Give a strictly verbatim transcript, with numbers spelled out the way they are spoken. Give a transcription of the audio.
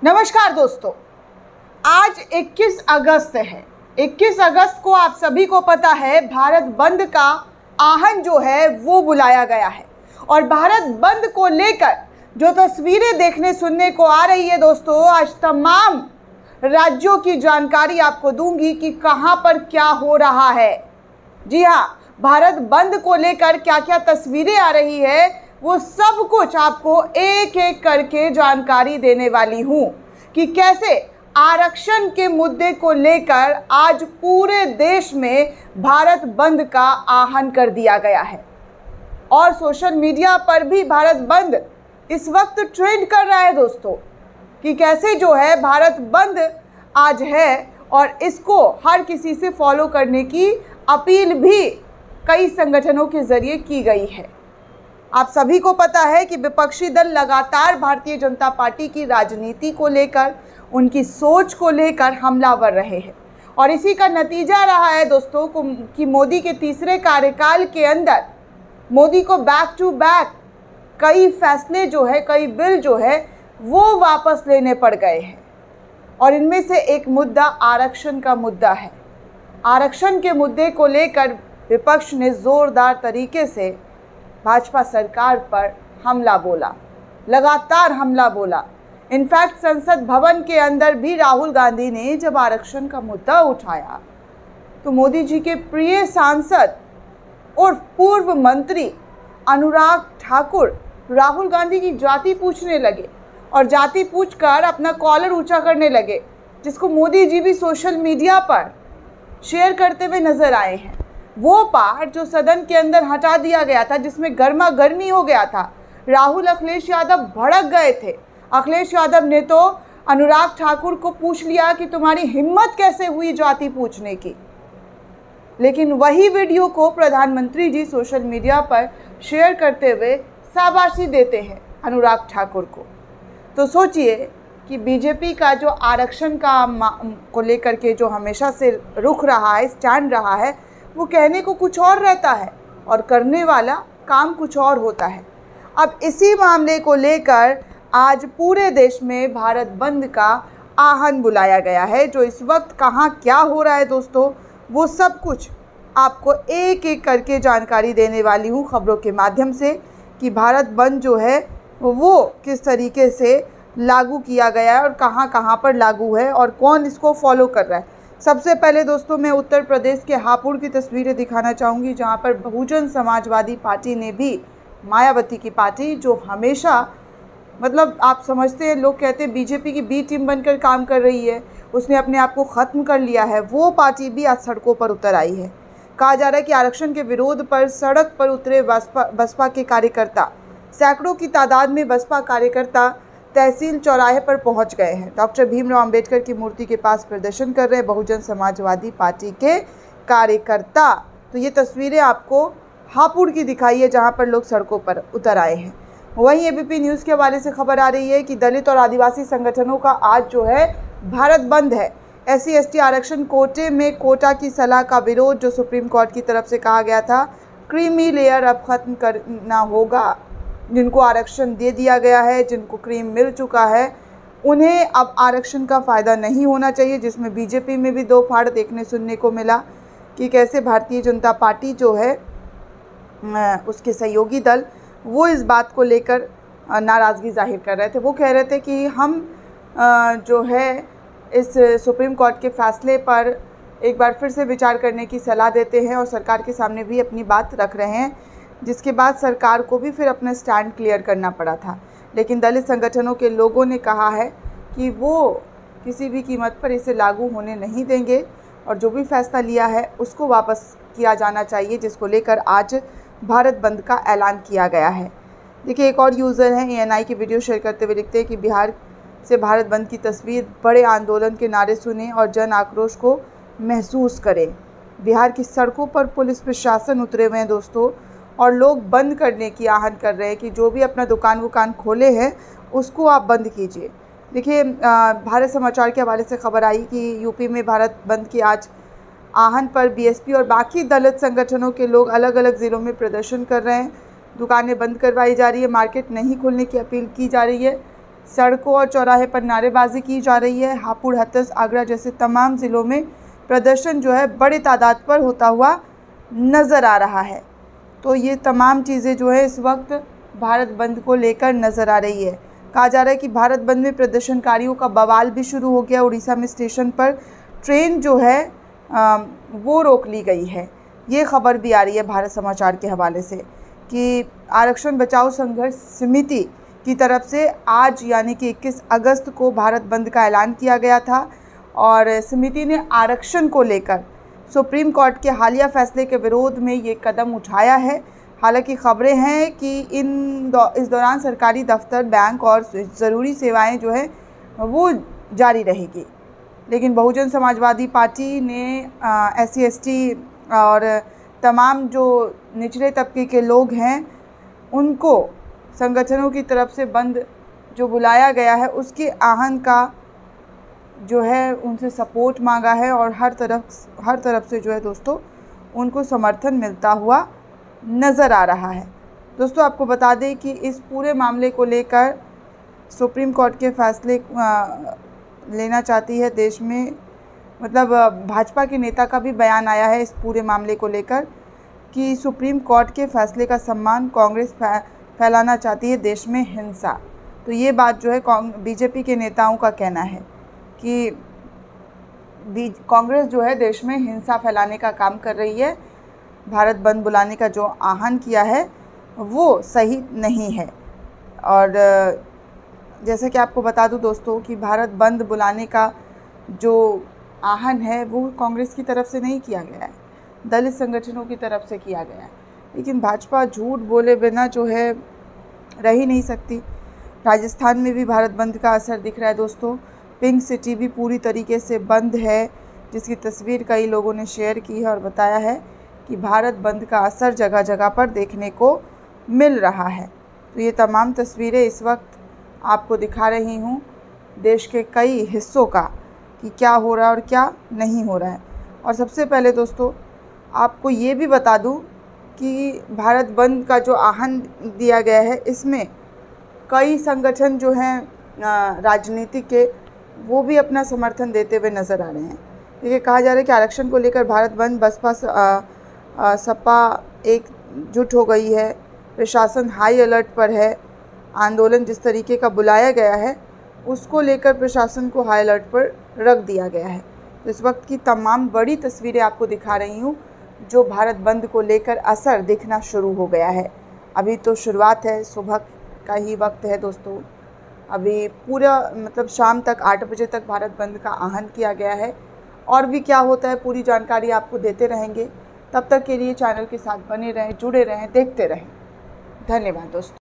नमस्कार दोस्तों, आज इक्कीस अगस्त है। इक्कीस अगस्त को आप सभी को पता है भारत बंद का आहवान जो है वो बुलाया गया है। और भारत बंद को लेकर जो तस्वीरें देखने सुनने को आ रही है दोस्तों, आज तमाम राज्यों की जानकारी आपको दूंगी कि कहां पर क्या हो रहा है। जी हाँ, भारत बंद को लेकर क्या क्या तस्वीरें आ रही है वो सब कुछ आपको एक एक करके जानकारी देने वाली हूँ कि कैसे आरक्षण के मुद्दे को लेकर आज पूरे देश में भारत बंद का आह्वान कर दिया गया है। और सोशल मीडिया पर भी भारत बंद इस वक्त ट्रेंड कर रहा है दोस्तों कि कैसे जो है भारत बंद आज है और इसको हर किसी से फॉलो करने की अपील भी कई संगठनों के जरिए की गई है। आप सभी को पता है कि विपक्षी दल लगातार भारतीय जनता पार्टी की राजनीति को लेकर, उनकी सोच को लेकर हमलावर रहे हैं और इसी का नतीजा रहा है दोस्तों कि मोदी के तीसरे कार्यकाल के अंदर मोदी को बैक टू बैक कई फैसले जो है, कई बिल जो है वो वापस लेने पड़ गए हैं। और इनमें से एक मुद्दा आरक्षण का मुद्दा है। आरक्षण के मुद्दे को लेकर विपक्ष ने जोरदार तरीके से भाजपा सरकार पर हमला बोला, लगातार हमला बोला। इनफैक्ट संसद भवन के अंदर भी राहुल गांधी ने जब आरक्षण का मुद्दा उठाया तो मोदी जी के प्रिय सांसद और पूर्व मंत्री अनुराग ठाकुर राहुल गांधी की जाति पूछने लगे और जाति पूछकर अपना कॉलर ऊंचा करने लगे, जिसको मोदी जी भी सोशल मीडिया पर शेयर करते हुए नजर आए हैं। वो पार्ट जो सदन के अंदर हटा दिया गया था, जिसमें गर्मा गर्मी हो गया था, राहुल अखिलेश यादव भड़क गए थे। अखिलेश यादव ने तो अनुराग ठाकुर को पूछ लिया कि तुम्हारी हिम्मत कैसे हुई जाति पूछने की। लेकिन वही वीडियो को प्रधानमंत्री जी सोशल मीडिया पर शेयर करते हुए शाबाशी देते हैं अनुराग ठाकुर को। तो सोचिए कि बीजेपी का जो आरक्षण का को लेकर के जो हमेशा से रुख रहा है, स्टैंड रहा है, वो कहने को कुछ और रहता है और करने वाला काम कुछ और होता है। अब इसी मामले को लेकर आज पूरे देश में भारत बंद का आह्वान बुलाया गया है। जो इस वक्त कहाँ क्या हो रहा है दोस्तों, वो सब कुछ आपको एक एक करके जानकारी देने वाली हूँ खबरों के माध्यम से कि भारत बंद जो है वो किस तरीके से लागू किया गया है और कहाँ कहाँ पर लागू है और कौन इसको फॉलो कर रहा है। सबसे पहले दोस्तों मैं उत्तर प्रदेश के हापुड़ की तस्वीरें दिखाना चाहूँगी, जहाँ पर बहुजन समाजवादी पार्टी ने भी, मायावती की पार्टी जो हमेशा मतलब आप समझते हैं, लोग कहते हैं बीजेपी की बी टीम बनकर काम कर रही है, उसने अपने आप को ख़त्म कर लिया है, वो पार्टी भी आज सड़कों पर उतर आई है। कहा जा रहा है कि आरक्षण के विरोध पर सड़क पर उतरे बसपा बसपा के कार्यकर्ता, सैकड़ों की तादाद में बसपा कार्यकर्ता तहसील चौराहे पर पहुंच गए हैं। डॉक्टर भीमराव अंबेडकर की मूर्ति के पास प्रदर्शन कर रहे बहुजन समाजवादी पार्टी के कार्यकर्ता। तो ये तस्वीरें आपको हापुड़ की दिखाई है जहां पर लोग सड़कों पर उतर आए हैं। वहीं एबीपी न्यूज़ के हवाले से खबर आ रही है कि दलित और आदिवासी संगठनों का आज जो है भारत बंद है। एस सी एस टी आरक्षण कोटे में कोटा की सलाह का विरोध, जो सुप्रीम कोर्ट की तरफ से कहा गया था, क्रीमी लेयर अब खत्म करना होगा। जिनको आरक्षण दे दिया गया है, जिनको क्रीम मिल चुका है, उन्हें अब आरक्षण का फ़ायदा नहीं होना चाहिए। जिसमें बीजेपी में भी दो फाड़ देखने सुनने को मिला कि कैसे भारतीय जनता पार्टी जो है उसके सहयोगी दल वो इस बात को लेकर नाराज़गी जाहिर कर रहे थे। वो कह रहे थे कि हम जो है इस सुप्रीम कोर्ट के फ़ैसले पर एक बार फिर से विचार करने की सलाह देते हैं और सरकार के सामने भी अपनी बात रख रहे हैं, जिसके बाद सरकार को भी फिर अपना स्टैंड क्लियर करना पड़ा था। लेकिन दलित संगठनों के लोगों ने कहा है कि वो किसी भी कीमत पर इसे लागू होने नहीं देंगे और जो भी फैसला लिया है उसको वापस किया जाना चाहिए, जिसको लेकर आज भारत बंद का ऐलान किया गया है। देखिए, एक और यूज़र हैं ए एन आई की वीडियो शेयर करते हुए लिखते हैं कि बिहार से भारत बंद की तस्वीर, बड़े आंदोलन के नारे सुने और जन आक्रोश को महसूस करें। बिहार की सड़कों पर पुलिस प्रशासन उतरे हुए हैं दोस्तों और लोग बंद करने की आह्वान कर रहे हैं कि जो भी अपना दुकान वुकान खोले हैं उसको आप बंद कीजिए। देखिए, भारत समाचार के हवाले से खबर आई कि यूपी में भारत बंद की आज आह्वान पर बी एस पी और बाकी दलित संगठनों के लोग अलग अलग ज़िलों में प्रदर्शन कर रहे हैं। दुकानें बंद करवाई जा रही है, मार्केट नहीं खोलने की अपील की जा रही है। सड़कों और चौराहे पर नारेबाजी की जा रही है। हापुड़, हथरस, आगरा जैसे तमाम ज़िलों में प्रदर्शन जो है बड़ी तादाद पर होता हुआ नज़र आ रहा है। तो ये तमाम चीज़ें जो है इस वक्त भारत बंद को लेकर नज़र आ रही है। कहा जा रहा है कि भारत बंद में प्रदर्शनकारियों का बवाल भी शुरू हो गया। उड़ीसा में स्टेशन पर ट्रेन जो है आ, वो रोक ली गई है। ये खबर भी आ रही है भारत समाचार के हवाले से कि आरक्षण बचाओ संघर्ष समिति की तरफ से आज यानी कि इक्कीस अगस्त को भारत बंद का ऐलान किया गया था और समिति ने आरक्षण को लेकर सुप्रीम कोर्ट के हालिया फैसले के विरोध में ये कदम उठाया है। हालांकि खबरें हैं कि इन दौ, इस दौरान सरकारी दफ्तर, बैंक और ज़रूरी सेवाएं जो है वो जारी रहेगी। लेकिन बहुजन समाजवादी पार्टी ने एस सी एस टी और तमाम जो निचले तबके के लोग हैं उनको संगठनों की तरफ से बंद जो बुलाया गया है उसके आहन का जो है उनसे सपोर्ट मांगा है और हर तरफ हर तरफ से जो है दोस्तों उनको समर्थन मिलता हुआ नज़र आ रहा है। दोस्तों आपको बता दें कि इस पूरे मामले को लेकर सुप्रीम कोर्ट के फैसले लेना चाहती है देश में, मतलब भाजपा के नेता का भी बयान आया है इस पूरे मामले को लेकर कि सुप्रीम कोर्ट के फैसले का सम्मान कांग्रेस फैलाना चाहती है देश में हिंसा। तो ये बात जो है बीजेपी के नेताओं का कहना है कि कांग्रेस जो है देश में हिंसा फैलाने का काम कर रही है। भारत बंद बुलाने का जो आह्वान किया है वो सही नहीं है। और जैसे कि आपको बता दूं दोस्तों कि भारत बंद बुलाने का जो आह्वान है वो कांग्रेस की तरफ से नहीं किया गया है, दलित संगठनों की तरफ से किया गया है। लेकिन भाजपा झूठ बोले बिना जो है रह ही नहीं सकती। राजस्थान में भी भारत बंद का असर दिख रहा है दोस्तों। पिंक सिटी भी पूरी तरीके से बंद है, जिसकी तस्वीर कई लोगों ने शेयर की है और बताया है कि भारत बंद का असर जगह जगह पर देखने को मिल रहा है। तो ये तमाम तस्वीरें इस वक्त आपको दिखा रही हूँ देश के कई हिस्सों का कि क्या हो रहा है और क्या नहीं हो रहा है। और सबसे पहले दोस्तों आपको ये भी बता दूँ कि भारत बंद का जो आह्वान दिया गया है इसमें कई संगठन जो हैं राजनीतिक के वो भी अपना समर्थन देते हुए नज़र आ रहे हैं। ये कहा जा रहा है कि आरक्षण को लेकर भारत बंद बसपा सपा एकजुट हो गई है, प्रशासन हाई अलर्ट पर है। आंदोलन जिस तरीके का बुलाया गया है उसको लेकर प्रशासन को हाई अलर्ट पर रख दिया गया है। तो इस वक्त की तमाम बड़ी तस्वीरें आपको दिखा रही हूँ जो भारत बंद को लेकर असर दिखना शुरू हो गया है। अभी तो शुरुआत है, सुबह का ही वक्त है दोस्तों। अभी पूरा मतलब शाम तक आठ बजे तक भारत बंद का आह्वान किया गया है। और भी क्या होता है पूरी जानकारी आपको देते रहेंगे। तब तक के लिए चैनल के साथ बने रहें, जुड़े रहें, देखते रहें। धन्यवाद दोस्तों।